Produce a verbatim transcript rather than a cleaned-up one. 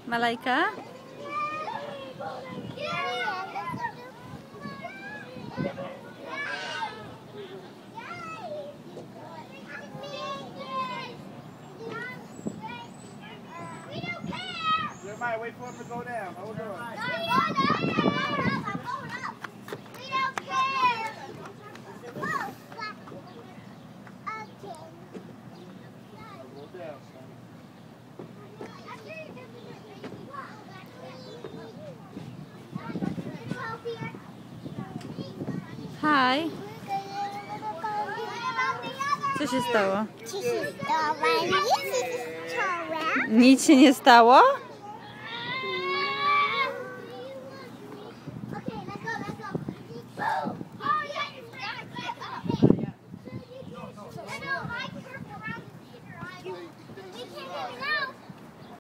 Malajka? Jeremiah, wait for him to go down. Hold on. I'm going up. I'm going up. I'm going up. We don't care. Oh, okay. Go down, son. Hi. Co się stało? Co się stało? Nic się nie stało. Nic się nie stało? Okay, let's go, let's go.